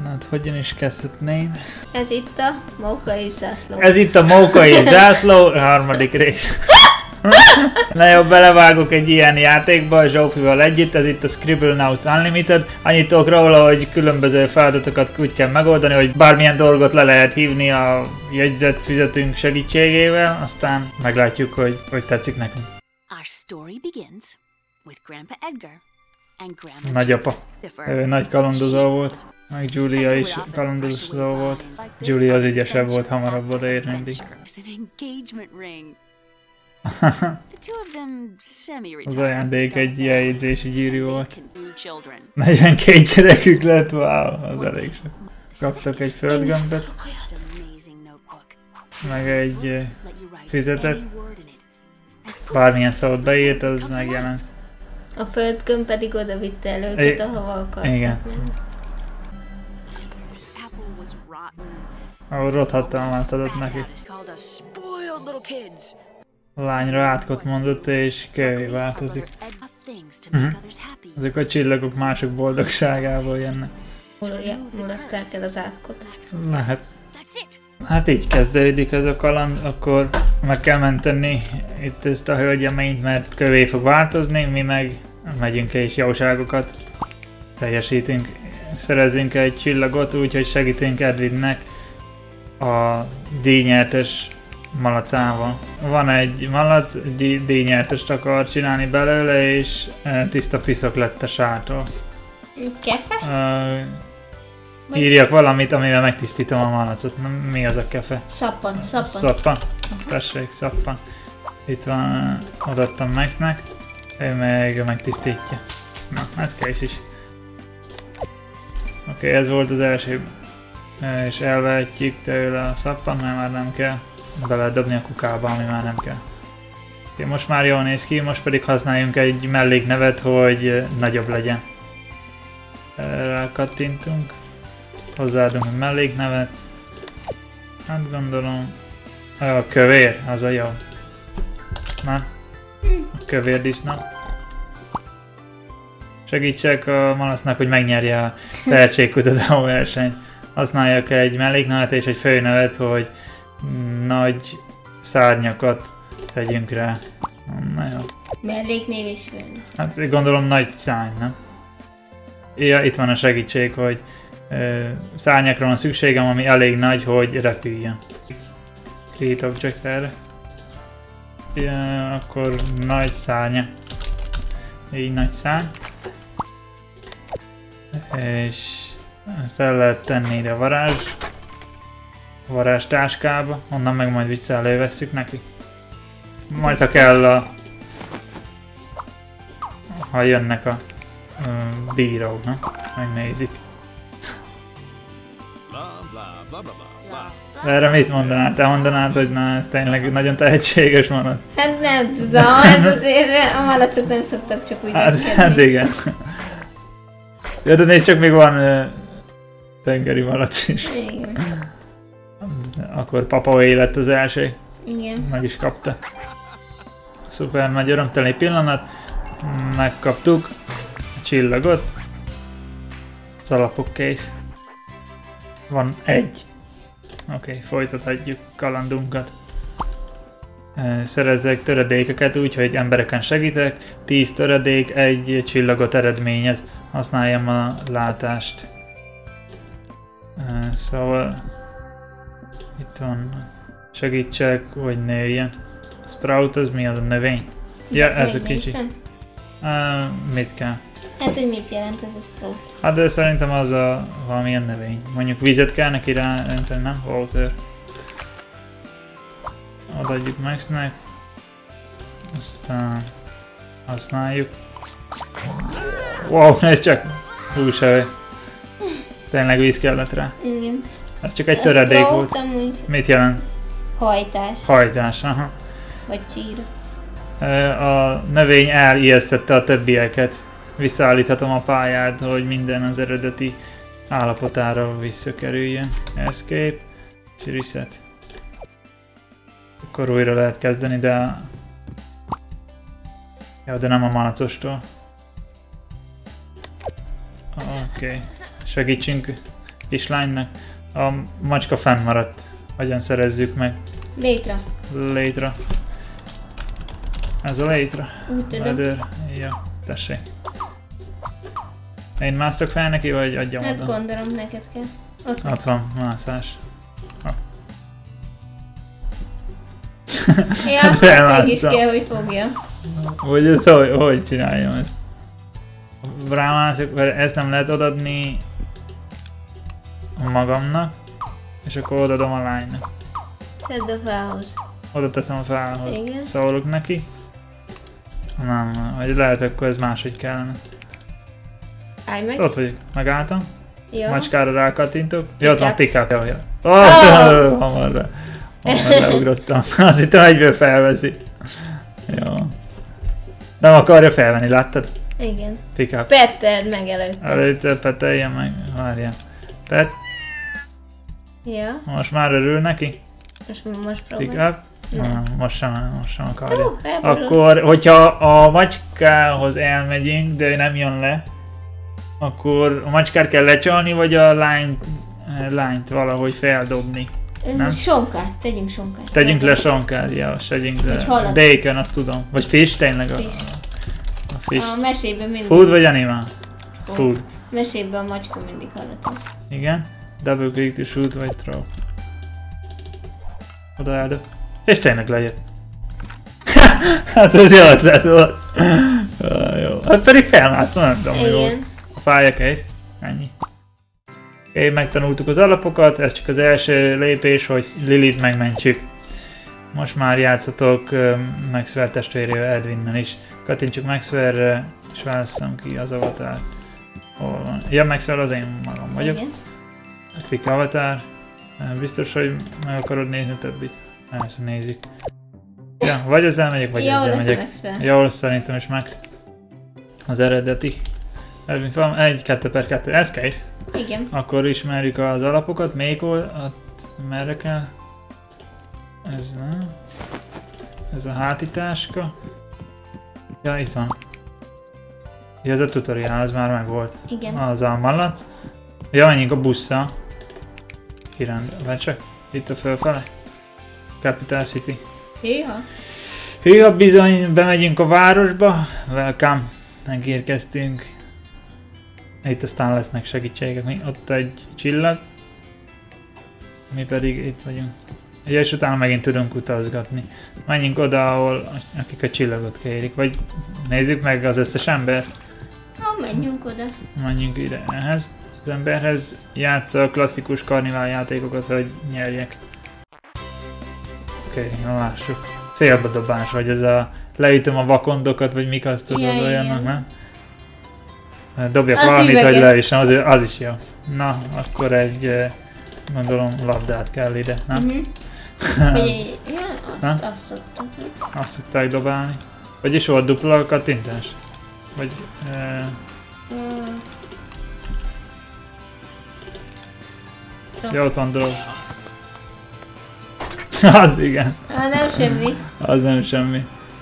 Hát hogyan is kezdhetném? Ez itt a mókai zászló. Ez itt a mókai zászló, harmadik rész. Na jó, belevágok egy ilyen játékba a Zsófival együtt, ez itt a Scribblenauts Unlimited. Annyit tudok róla, hogy különböző feladatokat úgy kell megoldani, hogy bármilyen dolgot le lehet hívni a jegyzetfüzetünk segítségével, aztán meglátjuk, hogy tetszik nekünk. Our story begins with Grandpa Edgar and Grandma Nagyapa. Jennifer. Ő nagy kalandozó volt, meg Julia is kalandozó volt. Julia az ügyesebb volt, hamarabb odaér mindig. It's an engagement ring. The two of them semi-retired. Az ajándék egy jegyzési gyűrű volt. Children. 42 gyerekük lett, wow, az elég sok. Kaptak egy földgömböt, Just amazing notebook. meg egy Let you write füzetet. any word in it. Bármilyen szót beírt, az megjelent. A földgömb pedig oda vitte el őket, ahova akartak igen. menni. The apple was rotten. Ahol rothatalmat adott nekik. Called us spoiled little kids. A lányra átkot mondott, és kölyvé változik. Of things to make others happy. Ezek a csillagok mások boldogságából jönnek. Mulaszták el az átkot. Lehet. That's it. Hát így kezdődik ez a kaland, akkor meg kell menteni itt ezt a hölgyeményt, mert kövé fog változni, mi meg megyünk és jóságokat teljesítünk. Szerezünk egy csillagot, úgyhogy segítünk Edwinnek a díjnyertes malacával. Van egy malac, díjnyertest akar csinálni belőle, és tiszta piszok lett a sától. Kefe? Írjak valamit, amivel megtisztítom a malacot. Mi az a kefe? Szappan. Szappan. Tessék, szappan. Itt van, odaadtam Maxnek, ő meg megtisztítja. Na, ez kész is. Oké, ez volt az első. És elvehetjük tőle a szappan, mert már nem kell. Be lehet dobni a kukába, ami már nem kell. Oké, most már jól néz ki, most pedig használjunk egy melléknevet, hogy nagyobb legyen. Rákattintunk. Hozzáadunk egy melléknevet. Hát gondolom... A kövér, az a jó. Na? A kövér disznó. Segítsek a malasznak, hogy megnyerje a tehetségkutató versenyt. Használjak egy melléknevet és egy főnevet, hogy nagy szárnyakat tegyünk rá. Na jó. Melléknév is főn. Hát gondolom nagy szárny, nem? Ja, itt van a segítség, hogy szárnyakra van szükségem, ami elég nagy, hogy repüljön. Create object erre. Ja, akkor nagy szárnya. Így nagy szárny. És ezt el lehet tenni ide a varázs táskába, onnan meg majd vissza elővesszük neki. Majd ha kell ha jönnek a bírók, na? Megnézik. Erre mit mondanád? Te mondanád, hogy na, ez tényleg nagyon tehetséges malac? Hát nem tudom, hát azért a malacok nem szoktak csak úgy Hát igen. Ja, de nézd csak, még van tengeri malac is. Igen. Akkor Papaé lett az első. Igen. Meg is kapta. Szuper, nagy örömteli pillanat. Megkaptuk a csillagot. Az alapok kész. Van egy. Oké, folytathatjuk kalandunkat. Szerezzek töredékeket úgy, hogy embereken segítek. 10 töredék, egy csillagot eredményez. Használjam a látást. Szóval itt van segítsek, hogy nőjön. Sprout az mi az a növény? Ja, ez a kicsi. Mit kell? Hát, hogy mit jelent ez a sprout? Hát de szerintem az a valamilyen növény. Mondjuk vizet kell neki rá, nem? Water. Odaadjuk Maxnek. Aztán használjuk. Wow, ez csak húsevő. Tényleg víz kellett rá. Igen. Ez csak egy töredék volt. Amúgy Mit jelent? hajtás. Hajtás, aha. Vagy csír. A növény elijesztette a többieket. Visszaállíthatom a pályát, hogy minden az eredeti állapotára visszakerüljön. Escape, és reset. Akkor újra lehet kezdeni, de... Ja, de nem a malacostól. Oké. Segítsünk kislánynak. A macska fennmaradt. Hogyan szerezzük meg? Létre. Létre. Ez a létre. Úgy tudom. Ledőr. Ja, tessék. Én mászok fel neki, vagy adjam Hát oda? gondolom, neked kell. Ott van. Ott van, mászás. Ja, Hát hát is felmásztam. kell, hogy fogja. Hogy ez hogy csináljam ezt? Rámászok, mert ezt nem lehet odaadni magamnak, és akkor odaadom a lánynak. Tedd a fához. Oda teszem a fához. Igen. Szólok neki. Nem, vagy lehet akkor ez máshogy kellene. Állj meg. Ott vagyok, megálltam. Ja. Macskára rákattintok. Ja, ott van Pick pick-up, jó. Hamar leugrottam. Azt hittem egyből felveszi. Jó. Nem akarja felvenni, láttad? Igen. Pick-up. Petted meg előtte. Előtte peteljen meg, várjál. Pet, Ja. most már örül neki? Most próbálj. Pick-up? Nem. Most sem akarja. Elborul. Akkor, hogyha a macskához elmegyünk, de nem jön le, akkor a macskát kell lecsalni, vagy a lányt valahogy feldobni. nem? Sonkát, tegyünk sonkát. Tegyünk le sonkát, ja, tegyünk le. Egy halat. Bacon, azt tudom. Vagy fish, tényleg Fish. a fish. A mesében mindig. Food vagy animal? Food. Mesében a macska mindig hallatott. Igen. Double click to shoot vagy throw. Oda eldob. És tényleg lejött. Hát ez jó ötlet volt. Jó. Hát pedig felmásztam, nem tudom mi volt. Igen. A fája kész. Ennyi. Oké, megtanultuk az alapokat, ez csak az első lépés, hogy Lilit megmentsük. Most már játszatok Maxwell testvérével, Edwinnel is. Kattintsuk Maxwellre, és válasszam ki az avatárt. Hol van? Ja, Maxwell az én magam vagyok. Igen. Pick avatar. Biztos, hogy meg akarod nézni a többit? Persze nézik. Ja, vagy ezzel megyek, vagy Jó, ezzel lesz a megyek. Maxwell. Jó, szerintem is Max. Az eredeti. 1-2/2. Ez kész. Igen. Akkor ismerjük az alapokat. Melyik ott merre kell? Ez nem. Ez a hátitáska. Ja, itt van. Ja, ez a tutorial, az már megvolt. Igen. Az a malac. Ja, menjünk a busszal. Vagy csak itt a fölfele. Capital City. Hűha. Hűha, bizony, bemegyünk a városba. Welcome. Megérkeztünk. Itt aztán lesznek segítségek. Ott egy csillag. Mi pedig itt vagyunk. Ugye, és utána megint tudunk utazgatni. Menjünk oda, ahol akik a csillagot kérik. Vagy nézzük meg az összes ember. Menjünk oda. Menjünk ide ehhez. Az emberhez játsza a klasszikus karnivál játékokat, hogy nyerjek. Oké, na lássuk. Célba dobás, vagy ez a leütöm a vakondokat, vagy mik azt tudod Ja, olyanok, igen. nem? Dobjak Az valamit, hogy üveget. le is, az is jó. Na, akkor egy, gondolom, labdát kell ide, nem? Vagy ja, azt szoktam. Azt szokták dobálni. Vagyis volt dupla kattintás? Vagy... Ja, ott van dolog. Az igen. Nem semmi. Az nem semmi.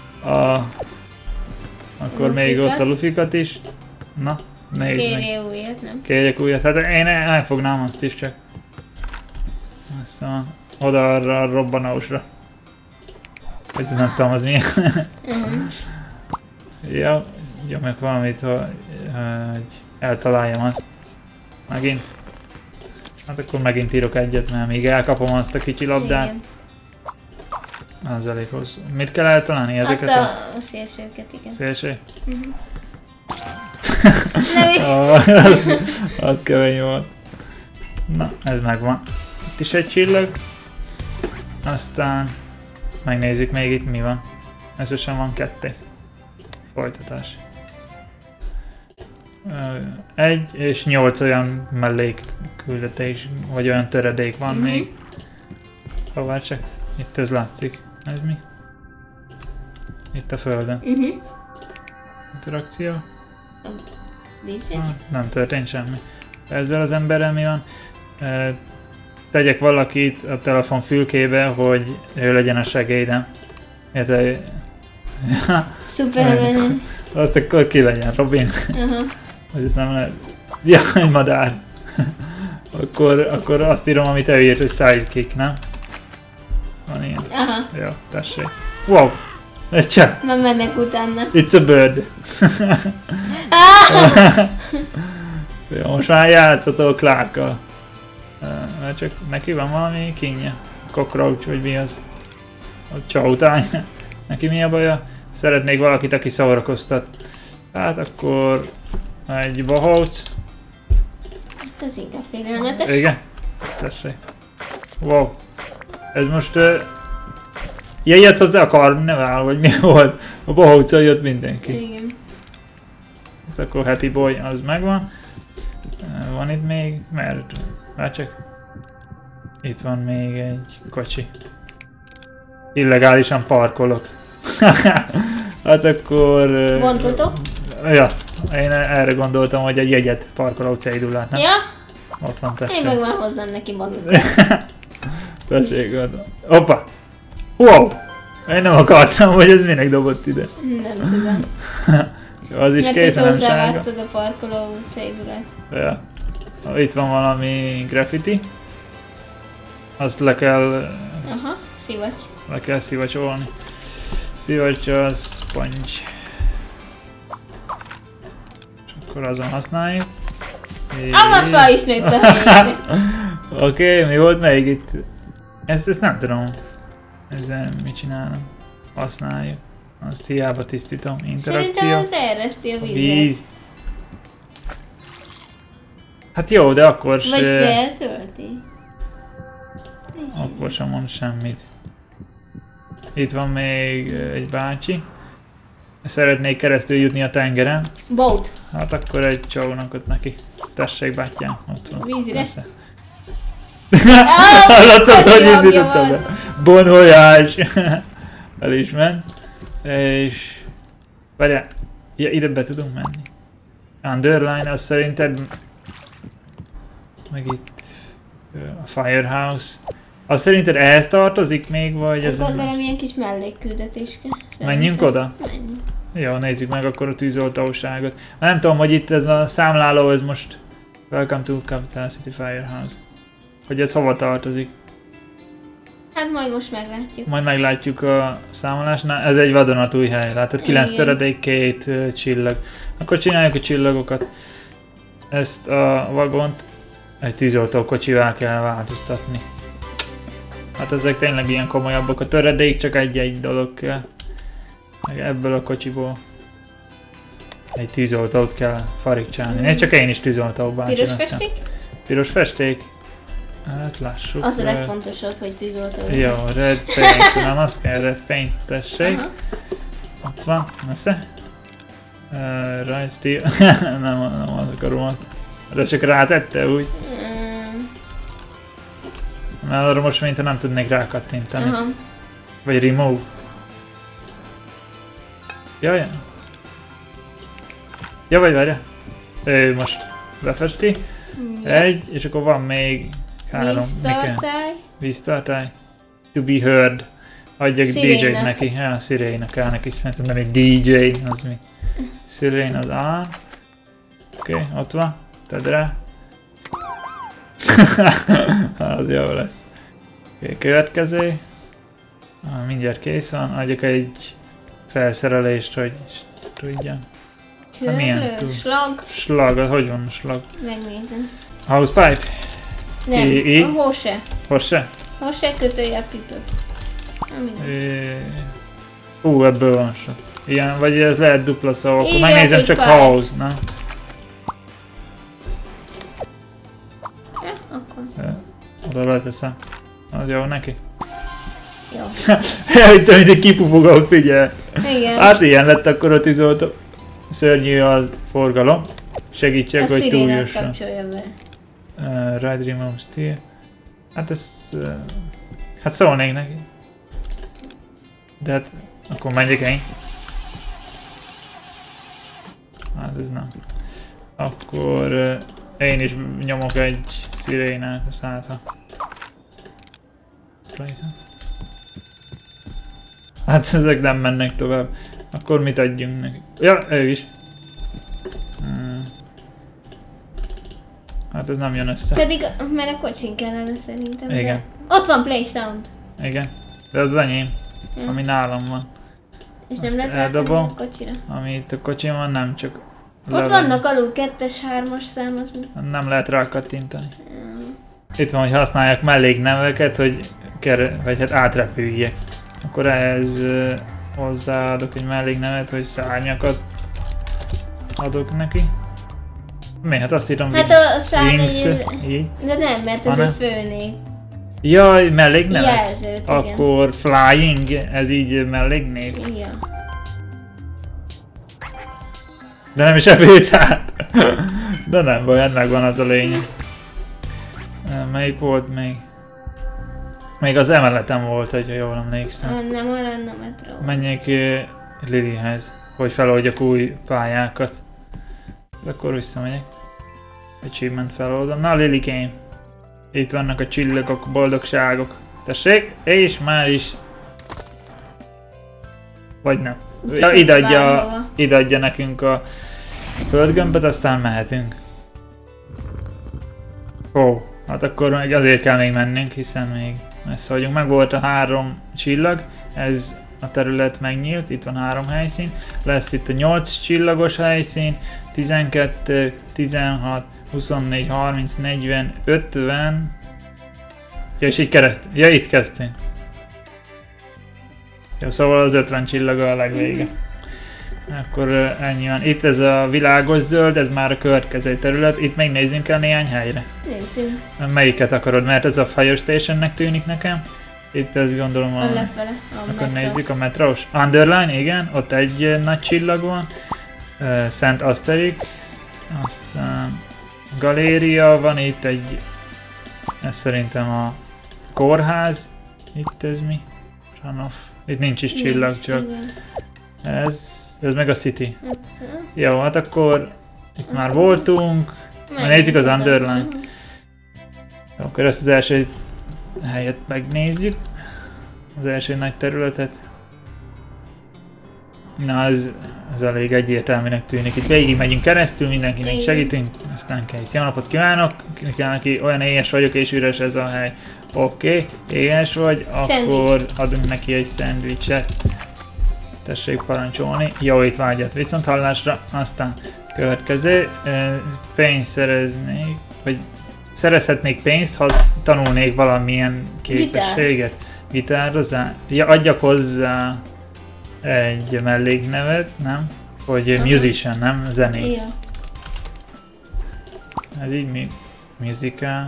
Akkor még ott a lufikat is. Na, nézd meg. Kérje újat, nem? Kérjek újat. Hát én elfognám azt is csak. Aztán oda arra a robbanósra. Hogy nem tudom, az milyen. Ja, nyomjak valamit, hogy eltaláljam azt. Megint. Hát akkor megint írok egyet, mert még elkapom azt a kicsi labdát. Igen. Az elég hosszú. Mit kell eltalálni Azt ezeket a szélsőket, igen. szélső? Nem is. Az kemény volt. Na, ez megvan. Itt is egy csillag. Aztán megnézzük még itt mi van. Összesen van 2. Folytatás. 1 és 8 olyan mellékküldetés, vagy olyan töredék van még. Hová csak? Itt ez látszik. Ez mi? Itt a földön. Interakció? Nem történt semmi. Ezzel az emberrel mi van? Tegyek valakit a telefon fülkébe, hogy ő legyen a segédem. Érted? Superman. Ott akkor ki legyen? Robin? Aha. Hogy ez nem lehet. Ja, egy madár. akkor azt írom, amit elírt, hogy sidekick, nem? Van ilyen. Aha. Jó, tessék. Wow! Egy cseh! Már mennek utána. It's a bird! Jó, most már játszható Clarkkal. Mert csak neki van valami kínja. Cockroach, vagy mi az? A csautány. Neki mi a baja? Szeretnék valakit, aki szórakoztat. Hát akkor egy bohóc. Ez inkább félelmetes. Igen? Tessék. Wow. Ez most... Ja, ilyet hozzá a karnevál, vagy mi volt? A bohóccal jött mindenki. Igen. Ez akkor Happy Boy, az megvan. Van itt még? Mert... csak... Itt van még egy kocsi. Illegálisan parkolok. Hát akkor... Bontotok? Ja, én erre gondoltam, hogy egy jegyet parkoló cédulát, nem? Ja? Ott van, tessék. Én meg már hozzám neki bontotot. Tessék, oda. Hoppa! Wow! Én nem akartam, hogy ez minek dobott ide. Nem tudom. Az is Mert készen itt nem sárga. hozzávágtad a parkoló cédulát. Ja. Itt van valami graffiti. Azt le kell Aha, szivacs. szivacsolni. Szivacs az sponge. És akkor azon használjuk. Amma fel is nőtt a helyére. Oké, mi volt még itt? Ezt nem tudom. Ezzel mit csinálom? Használjuk. Azt hiába tisztítom. Interakció. Szerintem ez ereszti a vizet. Víz. Hát jó, de akkor Vagy se... feltölti. Akkor sem mond semmit. Itt van még egy bácsi. Szeretnék keresztül jutni a tengeren. Boat. Hát akkor egy csónak ott neki. Tessék, bátyám, ott van. Vízre? Persze. Hallattad, hogy indítottam be? Bon voyage! El is ment. És... Várjál, ja, ide be tudunk menni. Underline, az szerinted... Meg itt... A Firehouse. Az szerinted ehhez tartozik még, vagy ez... Gondolom ilyen kis mellékküldetéske. Menjünk oda? Menjünk. Jó, nézzük meg akkor a tűzoltóságot. Nem tudom, hogy itt ez a számláló, ez most... Welcome to Capital City Firehouse. Hogy ez hova tartozik. Hát majd most meglátjuk. Majd meglátjuk a számolásnál. Ez egy vadonatúj hely. Látod, 9 Igen. töredék, 2 csillag. Akkor csináljuk a csillagokat. Ezt a vagont egy tűzoltó kocsival kell változtatni. Hát ezek tényleg ilyen komolyabbak. A töredék csak egy dolog kell. Meg ebből a kocsiból egy tűzoltót kell farigcsálni. Nézd, csak én is tűzoltó bácsi Piros lettem. festék? Piros festék? Hát lássuk. Az a legfontosabb, hogy tűzoltó. Jó, red paint, nem azt kell, red paint, tessék. Aha. Ott van, messze. Right steel, nem akarom azt. De csak rátette úgy. Mert arra most mintha nem tudnék rákattintani. Aha. Vagy remove. Jaj. Ja, vagy várja. Ő most befesti. Ja. Egy, és akkor van még 3. Víztartály. Víztartály. To be heard. Adjak Sziréna. DJ-t neki. Ja, sziréna kell neki, szerintem nem egy DJ, az mi. Sziréna az A. Oké, ott van. Tedd rá. Az jó lesz. Oké, következő. Mindjárt kész van. Adjak egy felszerelést, hogy tudjam. milyen Csörlő, túl? slag. Slag, hogy van a slag? Megnézem. Housepipe? Nem, I? a hose. Hosse? Hose kötője pipő. Ebből van sok. Ilyen, vagy ez lehet dupla szó, akkor Igen, megnézem hogy csak pipe. house, nem? Ja, akkor. Oda leteszem. Az jó neki? Jó. Itt mint egy kipufogó, figyelj! Igen. Hát ilyen lett akkor a tűzoltó. Szörnyű a forgalom. Segítsek, a hogy szirénát túljusson. kapcsolja be. Ride remove steel. Hát ez... hát szólnék neki. De hát... akkor menjek én. Hát ez nem. Akkor... én is nyomok egy szirénát, azt hát ha... Hát ezek nem mennek tovább. Akkor mit adjunk neki? Ja, ő is. Hát ez nem jön össze. Pedig, mert a kocsin kellene szerintem. Igen. De... Ott van Play Sound. Igen. De az enyém, Ja. ami nálam van. És nem Azt lehet rátenni eldobom. a kocsira. Ami itt a kocsim van, nem csak... Ott levenni. vannak alul 2-es, 3-as szám, az mi? Nem lehet rá kattintani. Ja. Itt van, hogy használják mellékneveket, hogy vagy hát átrepüljek. Akkor ehhez hozzáadok egy melléknevet, hogy szárnyakat adok neki. Mi? Hát azt írom, Hát hogy a szám Wings, egy... így. De nem, mert ez Hanem? egy főnév. Jaj, melléknevet? Jelzőt, igen. Akkor flying, ez így melléknév. Ja. De nem is ebéd hát. De nem baj, ennek van az a lényeg. Melyik volt még? Még az emeleten volt egy, ha jól emlékszem. Nem arra a metró. Menjék Lilyhez, hogy feloldjak új pályákat. De akkor visszamegyek. Achievement feloldom. Na Lilykém! Itt vannak a csillagok, boldogságok. Tessék, és már is... Vagy nem. Ja, ide adja nekünk a földgömböt, aztán mehetünk. Ó, hát akkor még azért kell még mennünk, hiszen még messze vagyunk. Meg volt a 3 csillag, ez a terület megnyílt, itt van 3 helyszín. Lesz itt a 8 csillagos helyszín, 12, 16, 24, 30, 40, 50... Ja, és így keresztül. Ja, itt kezdtünk. Ja, szóval az 50 csillaga a legvége. Akkor ennyi van. Itt ez a világos zöld, ez már a következő terület. Itt még nézzünk el néhány helyre. Nézzünk. Melyiket akarod? Mert ez a Fire Stationnek tűnik nekem. Itt ez gondolom A lefele. A akkor metro. nézzük a metrós. Underline, igen, ott egy nagy csillag van. Szent Asterix. Aztán galéria van, itt egy... Ez szerintem a kórház. Itt ez mi? Ranoff. Itt nincs is csillag, Nincs, csak igen. ez meg a City. Hát, Jó, hát akkor itt már Az- voltunk. menjünk Nézzük az oda. Underline. Jó, akkor ezt az első helyet megnézzük. Az első nagy területet. Na, ez elég egyértelműnek tűnik. Itt végig megyünk keresztül, mindenkinek Igen. segítünk, aztán kész. Jó napot kívánok! Neki olyan éhes vagyok és üres ez a hely. Oké, éhes vagy, akkor Szendvics. adunk neki egy szendvicset. Tessék parancsolni. Jó étvágyat, viszont hallásra. Aztán következő, pénzt szereznék, vagy szerezhetnék pénzt, ha tanulnék valamilyen képességet. Gitározás? Ja, adjak hozzá egy melléknevet, nem? Hogy Aha. musician, nem? Zenész. Ja. Ez így mi? Musical.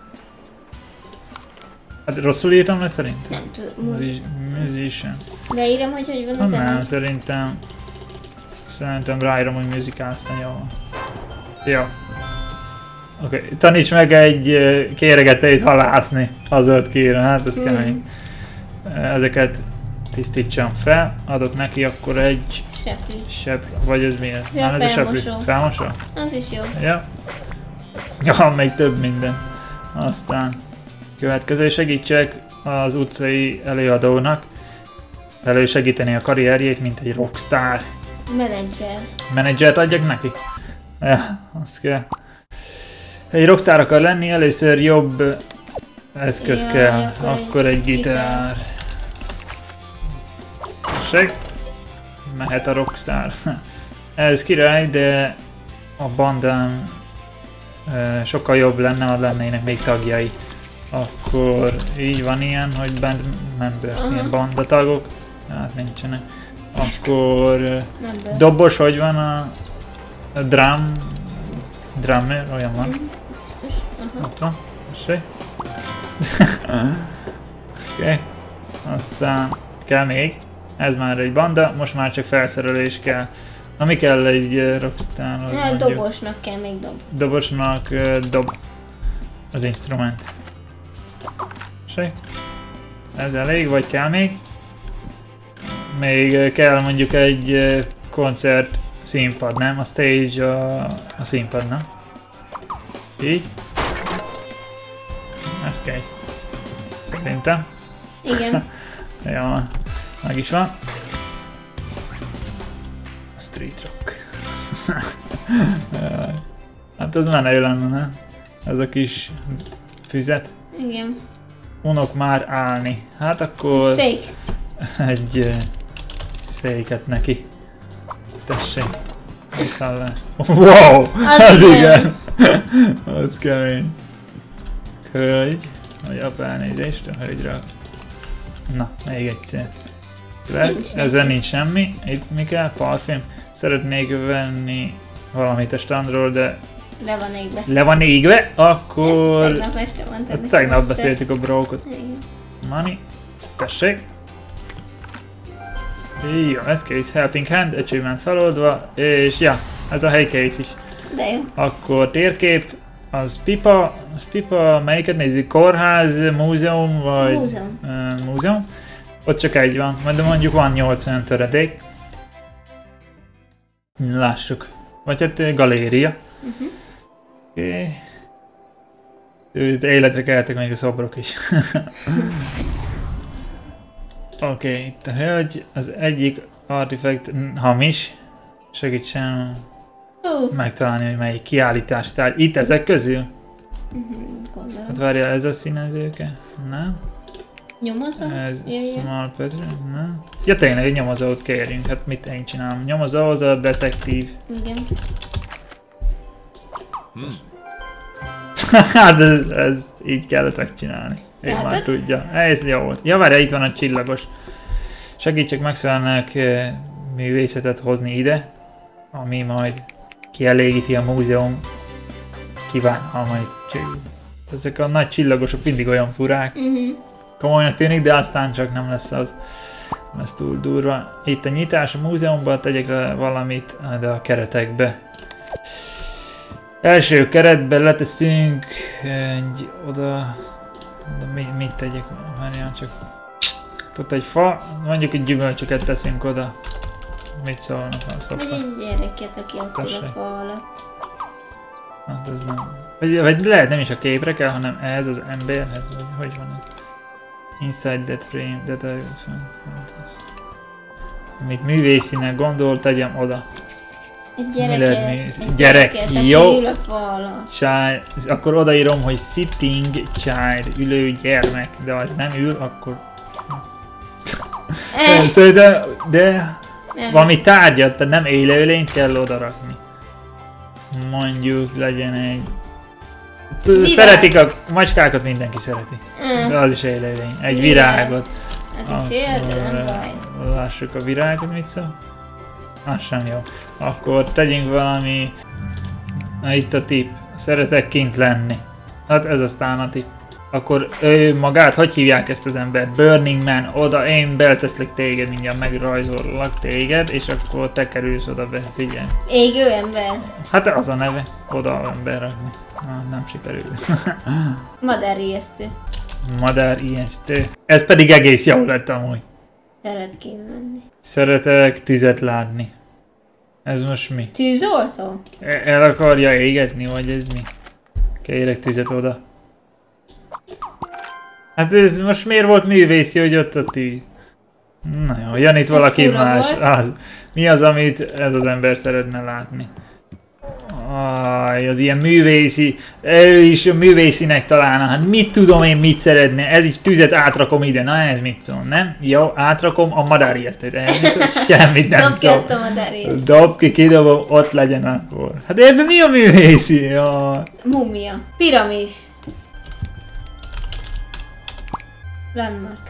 Hát rosszul írtam le szerintem? Nem tudom. Musician. Beírom, hogy van Ha a nem, zene. szerintem ráírom, hogy musical, aztán jó van. Jó. Oké, taníts meg egy kéregeteit halászni. Azért kérem, hát ez kemény. Ezeket tisztítsam fel, adok neki akkor egy Sepli. vagy ez mi ez? Ja, Nem, ez a sepli. felmosó. Felmosó? Az is jó. Ja. Ja, még több minden. Aztán következő segítsek az utcai előadónak elősegíteni a karrierjét, mint egy rockstar. Menedzser. Menedzsert adjak neki? Ja, azt kell. Egy rockstar akar lenni, először jobb eszköz Jaj, kell. akkor Akkor egy egy gitár. Tessék. Mehet a rockstar. Ez király, de a bandán sokkal jobb lenne, ha lennének még tagjai. Akkor így van ilyen, hogy band members, ilyen bandatagok. Hát nincsenek. Akkor Nem bőr. dobos, hogy van a drummer, olyan van. Aha. Ott van, tessék. Oké. Aztán kell még. Ez már egy banda, most már csak felszerelés kell. Na mi kell egy rockstarhoz? Hát mondjuk? dobosnak kell még Dobosnak dob az instrument. Tessék. Ez elég, vagy kell még? Még kell mondjuk egy koncert színpad, nem? A stage a színpad, nem? Így. Ez kész. Szerintem. Igen. Jó, meg is van. Street rock. Hát ez menő lenne, nem? Ez a kis füzet. Igen. Unok már állni. Hát akkor Szék. egy széket neki. Tessék. Viszállás. Wow! Az igen! Az kemény. Hölgy. Vagy apa elnézést a hölgyre. Na, még egyszer. Ezen nincs semmi. Itt mi kell? Parfüm. Szeretnék venni valamit a strandról, de Le van égve. le van égve, akkor... Tegnap este mondtad. Tegnap beszéltük a brókot. Igen. Money. Tessék. Jó, ez kész. Helping Hand, achievement feloldva, és ja, ez a hely kész is. De jó. Akkor térkép, az pipa, melyiket nézzük? Kórház, múzeum, vagy... Múzeum. Múzeum. Ott csak egy van, de mondjuk van 80 töredék. Lássuk. Vagy hát galéria. Oké. Életre kellettek még a szobrok is. Oké, itt a hölgy, az egyik artifact hamis. Segítsen megtalálni, hogy melyik kiállítási tárgy. Itt ezek közül? Gondolom. Hát várja, ez a színezőke? Nem. Nyomozó? Ez Jöjjön. Small Petrol? Nem. Ja tényleg, egy nyomozót kérjünk. Hát mit én csinálom? Nyomozó az a detektív. Igen. Hát ez így kellett megcsinálni. Én már Látod? tudja. Ez jó volt. Ja várja, itt van a csillagos. Segítsek Maxwellnek művészetet hozni ide, ami majd kielégíti a múzeum kívánalmait. Ezek a nagy csillagosok mindig olyan furák. Komolynak tűnik, de aztán csak nem lesz az. Ez túl durva. Itt a nyitás a múzeumban, tegyek le valamit de a keretekbe. Első keretbe leteszünk egy oda... De mit tegyek? Várjál csak. Ott egy fa, mondjuk egy gyümölcsöket teszünk oda. Mit szólnak az Vagy hoppá? egy gyereket, aki ott ül Tessék. a fa alatt. Hát ez nem... Vagy lehet nem is a képre kell, hanem ehhez az emberhez, vagy hogy van ez? Inside that frame, that I... Amit művészinek gondol, tegyem oda. Egy Mi lehet mi? gyereket. Gyerek, Aki jó. ül a fa alatt. Child, akkor odaírom, hogy sitting child, ülő gyermek, de ha nem ül, akkor... Szerintem, de Nem. valami tárgyat, tehát nem élőlényt kell odarakni. Mondjuk legyen egy... Virág. Szeretik a macskákat, mindenki szereti. De az is élőlény. Egy virágot. Az is él, de nem baj. Lássuk a virágot, mit szól? Az sem jó. Akkor tegyünk valami... Na itt a tipp. Szeretek kint lenni. Hát ez aztán a tipp. Akkor ő magát, hogy hívják ezt az embert? Burning Man, oda én belteszlek téged, mindjárt megrajzolok téged, és akkor te kerülsz oda be, figyelj. Égő ember. Hát az a neve, oda ember rakni. Nem sikerült. Madár ijesztő. Madár ijesztő. Ez pedig egész jó lett amúgy. Szeret kint lenni. Szeretek tüzet látni. Ez most mi? Tűzoltó? El akarja égetni, vagy ez mi? Kérek tüzet oda. Hát ez most miért volt művészi, hogy ott a tűz? Na jó, jön itt valaki fura más. volt. Az. Mi az, amit ez az ember szeretne látni? Az ilyen művészi, ő is művészinek találna, hát mit tudom én mit szeretne, ez is tüzet átrakom ide, na ez mit szól, nem? Jó, átrakom a madárijesztőt, ez mit szól? Semmit nem Dobd ki szól. ezt a madár ijesztőt. Dob ki, kidobom, ott legyen akkor. Hát ebben mi a művészi? Ja. Múmia. Piramis. Landmark.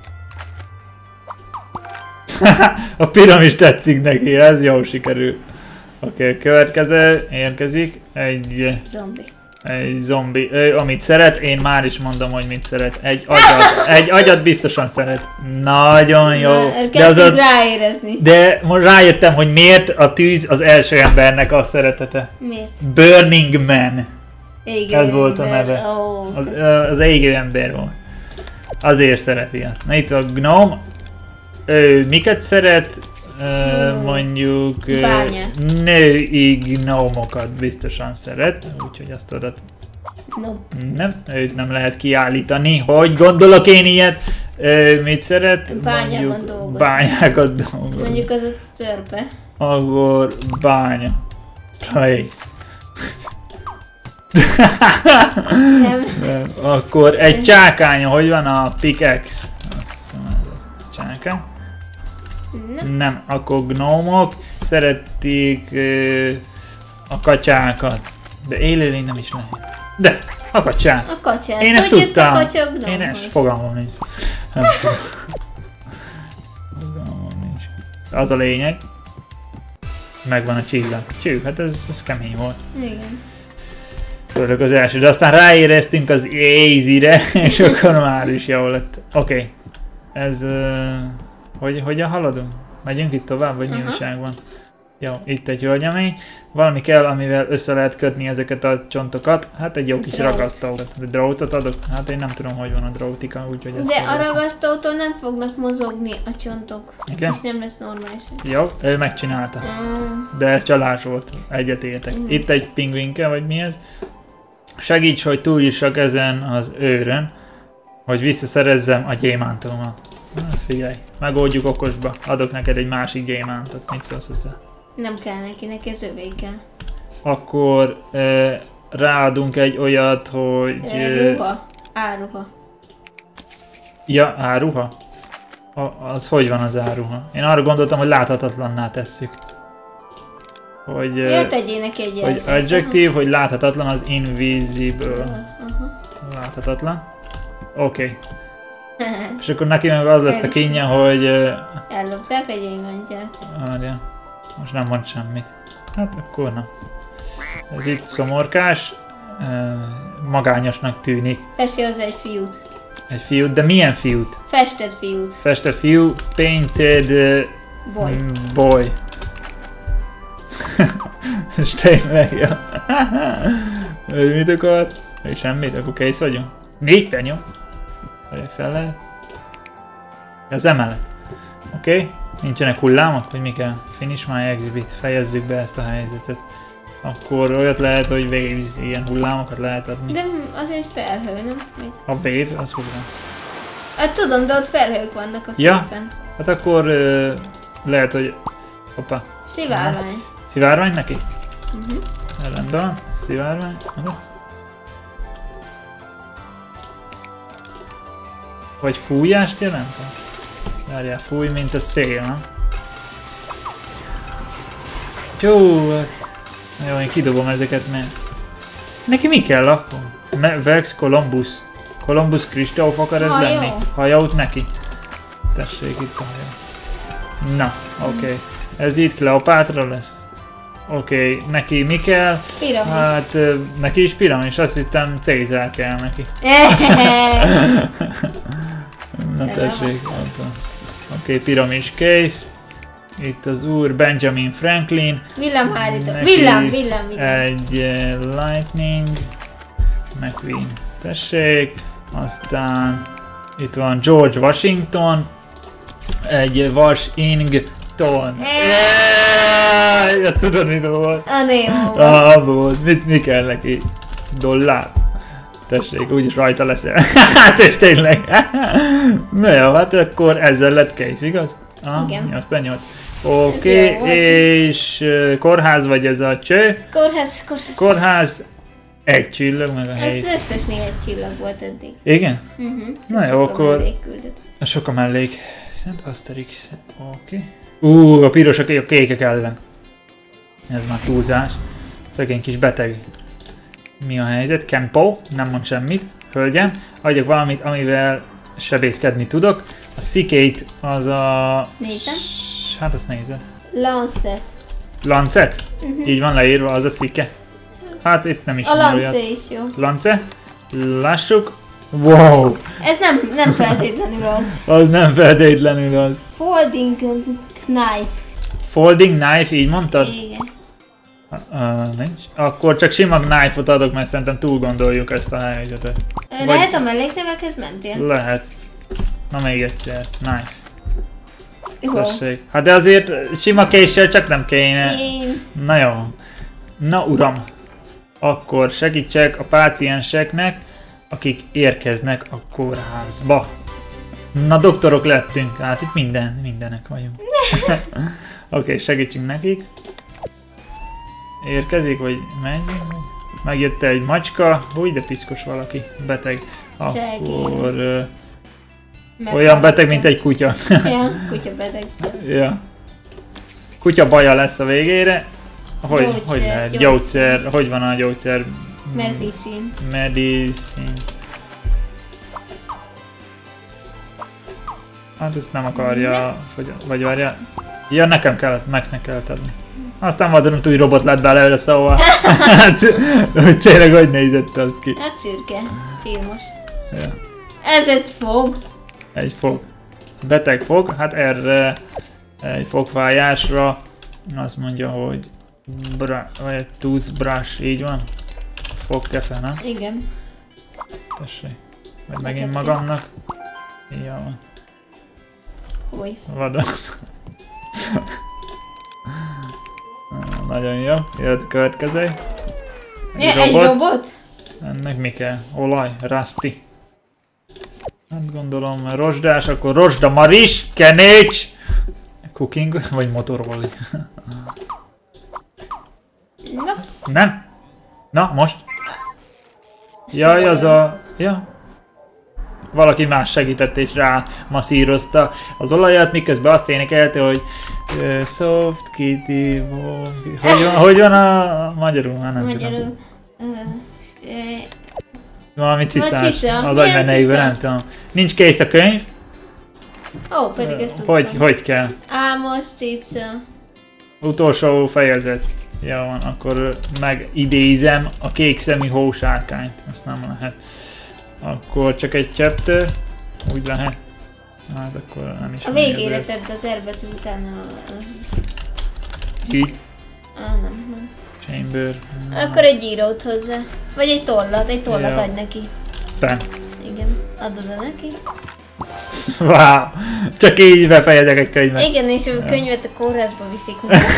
A piramis tetszik neki, ez jó sikerül. Oké, következő érkezik egy Zombi. zombi, amit szeret, én már is mondom, hogy mit szeret. Egy agyat biztosan szeret. Nagyon jó. Kezdjük ráérezni. De most rájöttem, hogy miért a tűz az első embernek a szeretete. Miért? Burning Man. Égő Ez volt a ember. neve. Ó, Az égő ember volt. Azért szereti azt. Na itt a gnome. Ő miket szeret? Mondjuk Bányát. női gnómokat biztosan szeret, úgyhogy azt oda no. nem, őt nem lehet kiállítani. Hogy gondolok én ilyet? Mit szeret? Bányában Mondjuk dolgozni. bányákat dolgozni. Mondjuk az a törpe. Akkor bánya. Place. Nem. Nem. Akkor egy csákánya, hogy van a pickaxe? Azt hiszem ez a csákány. Nem, akkor gnómok szerették a kacsákat. De élőlény nem is lehet. De, a kacsák. A kacsák. Én ezt Hogy tudtam. jött a kacsa gnómhoz? Én ezt fogalmam nincs. Nem tudom. Fogalmam nincs. Az a lényeg. Megvan a csillag. Cső, hát ez kemény volt. Igen. Főleg az első, de aztán ráéreztünk az easy-re, és akkor már is jó lett. Oké. Ez... hogyan haladunk? Megyünk itt tovább, vagy mi újság van? Jó, itt egy hölgyemény. Valami kell, amivel össze lehet kötni ezeket a csontokat. Hát egy jó kis ragasztót. Drótot adok? Hát én nem tudom, hogy van a drótika, úgyhogy ezt... De a ragasztótól nem fognak mozogni a csontok. Igen? És nem lesz normális. Jó, ő megcsinálta. De ez csalás volt, egyetértek. Itt egy pingvinke, vagy mi ez? Segíts, hogy túljussak ezen az őrön, hogy visszaszerezzem a gyémántomat. Hát figyelj, megoldjuk okosba. Adok neked egy másik gyémántot. Mit szólsz hozzá? Nem kell neki ez övé kell. Akkor ráadunk egy olyat, hogy... Ruha. Áruha. Ja, áruha? Az hogy van az áruha? Én arra gondoltam, hogy láthatatlanná tesszük. Hogy... tegyél neki egy hogy adjective, hogy láthatatlan az invisible. Láthatatlan. Oké. És akkor neki meg az lesz a kínja, hogy... Ellopták egy gyémántját. Várja. Most nem mond semmit. Hát akkor nem. Ez itt szomorkás. Magányosnak tűnik. Festi hozzá egy fiút. Egy fiút, de milyen fiút? Festett fiút. Festett fiú, painted Boy. Boy. És tényleg, ja. Mit akart? Még semmit, akkor kész vagyunk. 4/8. Fel lehet. Az emelet. Oké. Nincsenek hullámok, hogy mi kell? Finish my exhibit. Fejezzük be ezt a helyzetet. Akkor olyat lehet, hogy waves, ilyen hullámokat lehet adni. De az egy felhő, nem? Még? A wave, az hullám. Hát tudom, de ott felhők vannak a Ja. képen. Hát akkor lehet, hogy... Hoppá. Szivárvány. Szivárvány neki? Rendben van. Szivárvány. Vagy fújást jelent az? Várjál, fúj, mint a szél, nem? Jó, jó, én kidobom ezeket, mert... Neki mi kell akkor? Vex Columbus. Columbus Kristóf akar ez Hajó. lenni? Hajót neki. Tessék itt a hajó. Na, oké. Ez itt Kleopátra lesz. Oké, neki mi kell? Piramis. Hát neki is piramis, azt hittem Cézár kell neki. Na tessék, oké, piramis kész. Itt az úr Benjamin Franklin. Villámhárító. Neki Villám. Egy Lightning McQueen. Tessék. Aztán itt van George Washington. Egy Washington. Ezt tudod, mi volt? A Nemo. Volt. Mi kell neki? Dollár. Tessék, úgyis rajta leszel. Hát és tényleg. Na jó, hát akkor ezzel lett kész, igaz? Igen. 8/8. Oké, és kórház vagy ez a cső? Kórház. Kórház. Egy csillag meg a hely. Az összesnél egy csillag volt eddig. Igen? Na jó, akkor... A Sok a mellék. Szent Asterix. Oké. A pirosak, a kékek ellen. Ez már túlzás. Szegény kis beteg. Mi a helyzet? Kempo, nem mond semmit. Hölgyem, adjak valamit, amivel sebészkedni tudok. A szikét az a... Nézem. Hát azt nézed. Lancet. Lancet? Így van leírva, az a szike. Hát itt nem is A lance is jó. Lance? Lássuk. Wow! Ez nem feltétlenül az. Az nem feltétlenül az. Folding knife. Folding knife, így mondtad? Igen. Nincs. Akkor csak sima knife-ot adok, mert szerintem túl gondoljuk ezt a helyzetet. Lehet a melléknevekhez mentél? Lehet. Na még egyszer. Knife. Jó. Tessék. Hát de azért sima késsel csak nem kéne. Na jó. Na uram. Akkor segítsek a pácienseknek, akik érkeznek a kórházba. Na doktorok lettünk, hát itt mindenek vagyunk. Oké, segítsünk nekik. Érkezik, vagy megy? Megjött egy macska. Úgy, de piszkos valaki. Beteg. Akkor... olyan beteg, mint egy kutya. Ja, kutya beteg. Ja. Kutya baja lesz a végére. Hogy lehet? Gyógyszer. Hogy van a gyógyszer? Medicine. Medicine. Hát ezt nem akarja, vagy várja. Ja, nekem kellett, Maxnek kellett adni. Aztán vadonút új robot lett belőle, szóval. Hát, hogy tényleg hogy nézett az ki. Hát szürke, címos. Ja. Ez egy fog. Egy fog. Beteg fog, hát erre egy fogfájásra azt mondja, hogy vagy toothbrush, így van? Fogkefe, nem? Igen. Tessék. Vagy megint magamnak. Jó van. Új. Vadon. Nagyon jó. Jött a következő. Egy robot? Ennek mi kell? Olaj, Rusty. Hát gondolom rozsdás, akkor rozsda Maris, Kenécs, Cooking, vagy Motorola. Na. Nem? Na, most? Jaj, az a... Ja. Valaki más segített és rá masszírozta az olajat, miközben azt énekelte, hogy Soft Kitty, hogy van a magyarul? Már nem magyarul. Valami cicás, cica. az agymenejükben, nem tudom. Nincs kész a könyv. Ó, pedig ezt tudtam. Hogy kell? Álmos cica. Utolsó fejezet. Jó van, akkor megidézem a kék szemű hósárkányt. Azt nem lehet. Akkor csak egy chapter. Úgy lehet. Hát akkor nem is. A végére tedd az R betű után Így. nem. Chamber. Akkor egy írót hozzá. Vagy egy tollat adj neki. Pen. Igen, adod neki. Wow! Csak így befejezek egy könyvet. Igen, és a könyvet a kórházba viszik.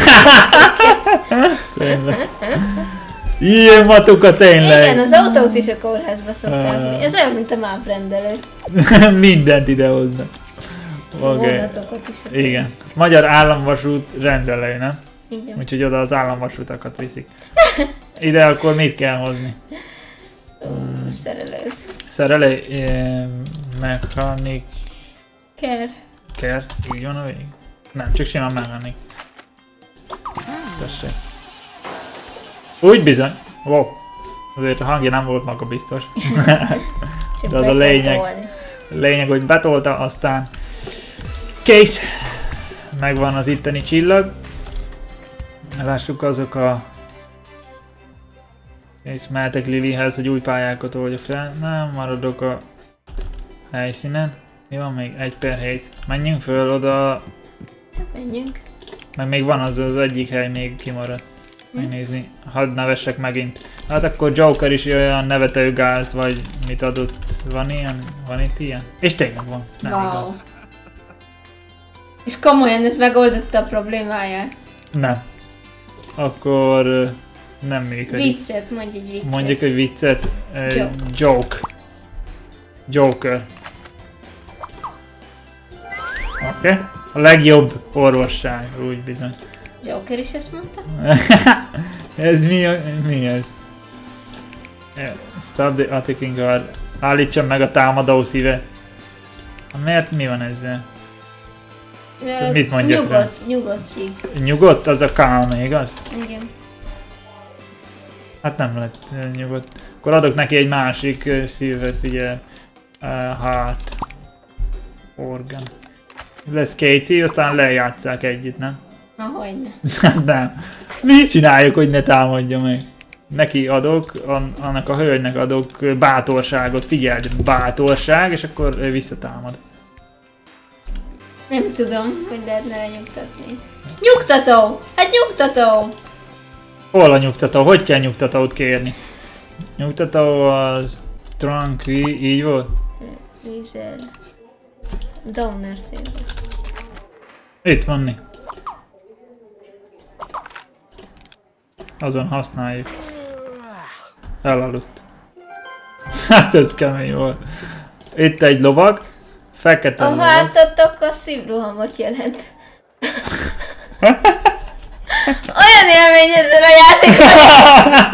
Tényleg. Ilyen matuka tényleg. Igen, az autót is a kórházba szokták. Ez olyan, mint a máprendelő. Mindent idehoznak. Vonatokat is. Igen. Magyar államvasút rendelő, nem? Igen. Úgyhogy oda az államvasutakat viszik. Ide akkor mit kell hozni? Szerelőz. Szerelő, mechanik... Care. Így van a vég? Nem, csak simán mechanik. Tessék. Úgy bizony. Wow. Azért a hangja nem volt magabiztos. De az a lényeg, hogy betolta, aztán kész. Megvan az itteni csillag. Lássuk azok a... És mehetek Lilyhez, hogy új pályákat oldja fel. Nem, maradok a helyszínen. Mi van még? 1/7. Menjünk föl oda. Menjünk. Meg még van az egyik hely még kimaradt. Megnézni. Hadd nevessek megint. Hát akkor Joker is olyan nevető gázt, vagy mit adott. Van ilyen? Van itt ilyen? És tényleg van. Nem wow. Igaz. És komolyan ez megoldotta a problémáját. Nem. Akkor nem működik. Viccet, mondj egy viccet. Mondjuk egy viccet. Joke. Joker. Oké. Okay. A legjobb orvosság, úgy bizony. Joker is ezt mondta? Ez mi ez? Stop the attacking guard. Állítsa meg a támadó szívet. Miért mi van ezzel? Mit mondjak Nyugodt szív. Nyugodt? Az a calm, igaz? Igen. Hát nem lett nyugodt. Akkor adok neki egy másik szívet, figyelj. Heart. Organ. Lesz két szív, aztán lejátsszák együtt, nem? Ahogyne. Nem. Mit csináljuk, hogy ne támadja meg? Neki adok, annak a hölgynek adok bátorságot, figyeld, bátorság, és akkor ő visszatámad. Nem tudom, hogy lehetne lenyugtatni. Nyugtató! Hát nyugtató! Hol a nyugtató? Hogy kell nyugtatót kérni? Nyugtató az... Tranquil, így volt? Vízer... Downer tényleg. Itt van mi. Azon használjuk. Elaludt. Hát ez kemény volt. Itt egy lovag. Fekete lovag. A hátatok a szívrohamot jelent. Olyan élmény ezzel a játékban.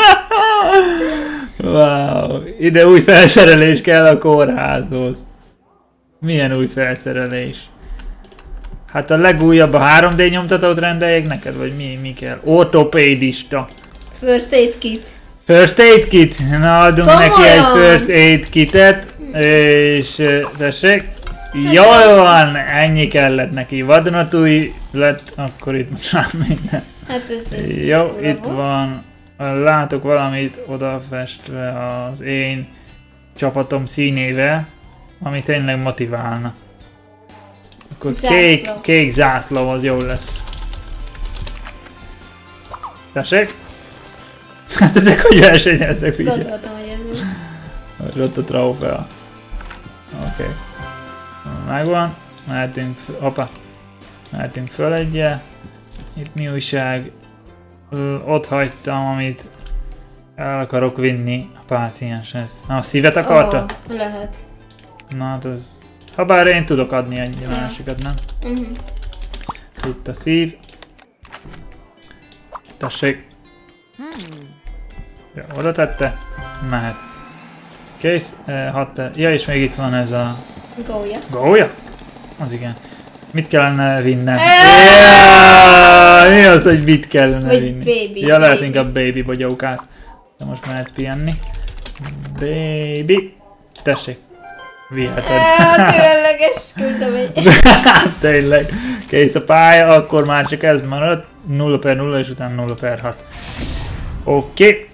Wow, ide új felszerelés kell a kórházhoz. Milyen új felszerelés? Hát a legújabb a 3D nyomtatót rendeljék neked, vagy mi kell? Ortopédista. First aid kit. First aid kit? Na adunk Komolyan? neki egy first aid kitet, és tessék. Jól van, ennyi kellett neki. Vadonatúj lett, akkor itt most már minden. Hát ez Jó, fura itt volt. van. Látok valamit odafestve az én csapatom színével, ami tényleg motiválna. Akkor Zászló. kék zászló, az jó lesz. Tessék? Hát ezek hogy versenyeztek, figyelj. Gondoltam, hogy ez úgy. Ott a trófea. Oké. Megvan. Mehetünk, hoppá. Mehetünk föl egyel. Itt mi újság? Ott hagytam, amit el akarok vinni a pácienshez. Na, a szívet akarta? Lehet. Na, hát az... Habár én tudok adni egy másikat, nem? Itt a szív. Tessék. Ja, oda tette. Mehet. Kész. 6 perc. Ja, és még itt van ez a... Gólya. Gólya? Az igen. Mit kellene vinnem? Yeah! Mi az, hogy mit kellene Vagy vinni? baby, Ja, lehet baby. inkább baby bogyókát. De most mehetsz pihenni. Baby. Tessék. Viheted. Különleges, küldöm egy. Tényleg. Kész a pálya, akkor már csak ez maradt. 0/0 és utána 0/6. Oké.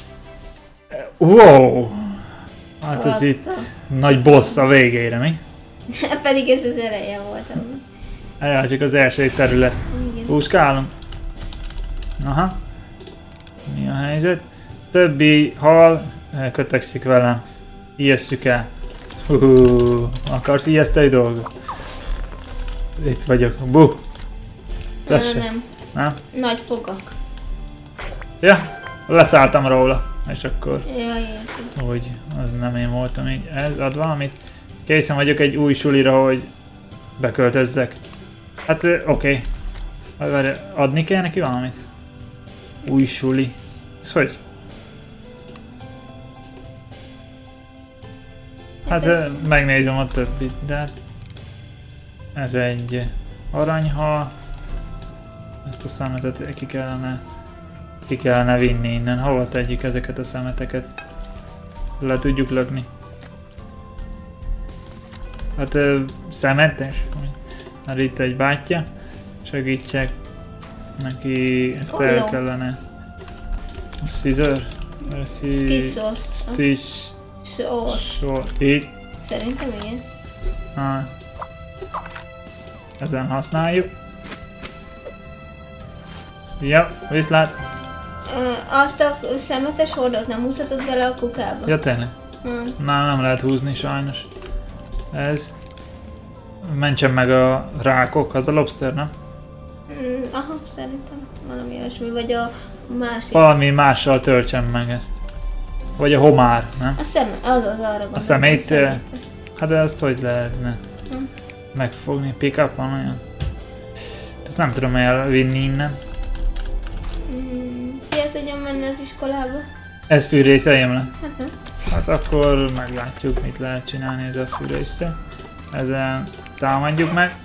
Wow. Hát ez Baszta. itt nagy boss a végére, mi? Pedig ez az eleje volt. Ja, csak az első terület. Igen. Húskálunk. Aha. Mi a helyzet? Többi hal kötekszik velem. Ijesszük el. Akarsz ijeszteni dolgot? Itt vagyok. Buh. Tessék. Nem. Nem? Nagy fogak. Ja, leszálltam róla. És akkor, Jaj, értem. hogy az nem én voltam így. Ez ad valamit. Készen vagyok egy új sulira, hogy beköltözzek. Hát oké. Adni kell neki valamit? Új suli. Ez hogy? Hát megnézem a többit, de hát ez egy aranyhal. Ezt a szemetet ki kellene vinni innen. Hova tegyük ezeket a szemeteket? Le tudjuk lökni. Hát szemetes? Mert itt egy bátyja. Segítsek neki, ezt el jó. kellene. Scissor? Skiszors. Stitch. Sors. Így. Szerintem igen. Ezen használjuk. Ja, viszlát. Azt a szemetes hordót nem húzhatod bele a kukába? Ja, tényleg. Nem lehet húzni sajnos. Ez. Mentsen meg a rákok, az a lobster, nem? Aha, szerintem valami olyasmi, vagy a másik. Valami mással töltsen meg ezt. Vagy a homár, nem? A szem, az arra gondoltam. A szemét, hát de ezt hogy lehetne megfogni? Pick up van olyan? Ezt nem tudom elvinni innen. Ki el tudjam menni az iskolába? Ez fűrészeljem le? Hát nem. Hát akkor meglátjuk, mit lehet csinálni ez a fűrésszel. Ezen támadjuk meg.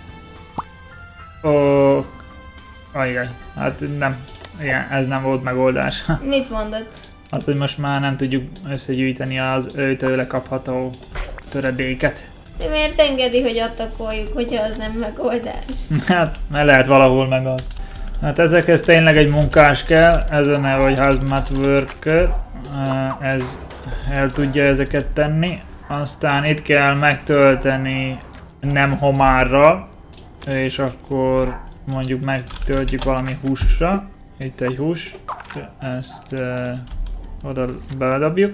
Ajjaj, hát nem. Igen, ez nem volt megoldás. Mit mondott? Az, hogy most már nem tudjuk összegyűjteni az őtőle kapható töredéket. De miért engedi, hogy attakoljuk, hogyha az nem megoldás? Hát, mert lehet valahol megad. Hát ezekhez tényleg egy munkás kell, ez a neve, hogy hazmat worker. Ez el tudja ezeket tenni. Aztán itt kell megtölteni nem homárra, és akkor mondjuk megtöltjük valami húsra. Itt egy hús, ezt oda beledobjuk.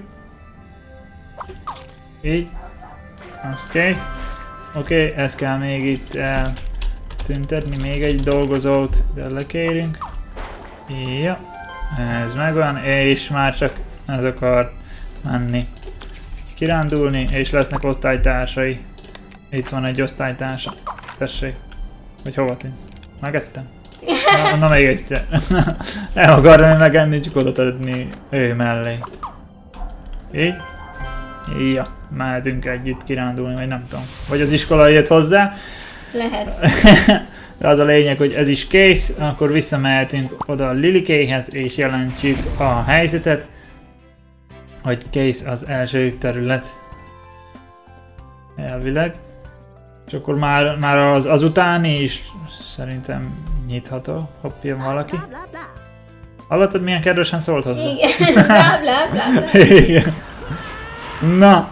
Így. Az kész. Oké, ezt kell még itt tüntetni, még egy dolgozót, de lekérünk. Ja, ez megvan, és már csak ez akar menni. Kirándulni, és lesznek osztálytársai. Itt van egy osztálytársa. Tessék. Vagy hova tűnt? Megettem? Na még egyszer. Nem akartam megenni, csak oda tenni ő mellé. Így? Ja, mehetünk együtt kirándulni, vagy nem tudom. Vagy az iskola jött hozzá. Lehet. De az a lényeg, hogy ez is kész, akkor visszamehetünk oda a Lilikéhez, és jelentjük a helyzetet, hogy kész az első terület. Elvileg. És akkor már az utáni is szerintem nyitható. Hopp, jön valaki. Hallottad, milyen kedvesen szólt hozzá? Igen. Blá, blá, blá, blá. Igen. Na.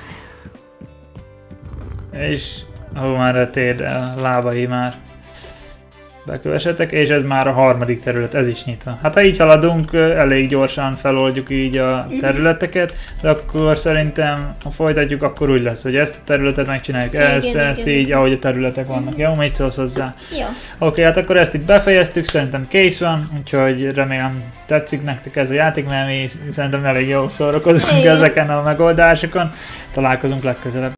És már a tér, a lábai már bekövesedtek, és ez már a harmadik terület, ez is nyitva. Hát ha így haladunk, elég gyorsan feloldjuk így a területeket, de akkor szerintem, ha folytatjuk, akkor úgy lesz, hogy ezt a területet megcsináljuk, ezt így, ahogy a területek vannak. Jó, mit szólsz hozzá? Jó. Oké, hát akkor ezt itt befejeztük, szerintem kész van, úgyhogy remélem tetszik nektek ez a játék, mert mi szerintem elég jól szórakozunk ezeken a megoldásokon. Találkozunk legközelebb.